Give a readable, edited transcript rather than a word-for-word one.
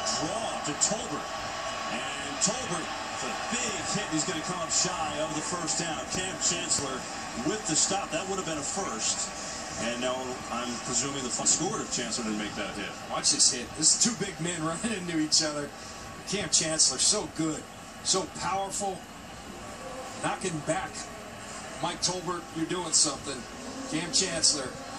draw to Tolbert. And Tolbert, with a big hit, he's going to come up shy of the first down. Kam Chancellor with the stop. That would have been a first. And now I'm presuming the fun scored if Chancellor didn't make that hit. Watch this hit. This is two big men running into each other. Kam Chancellor, so good, so powerful, knocking back Mike Tolbert. You're doing something. Kam Chancellor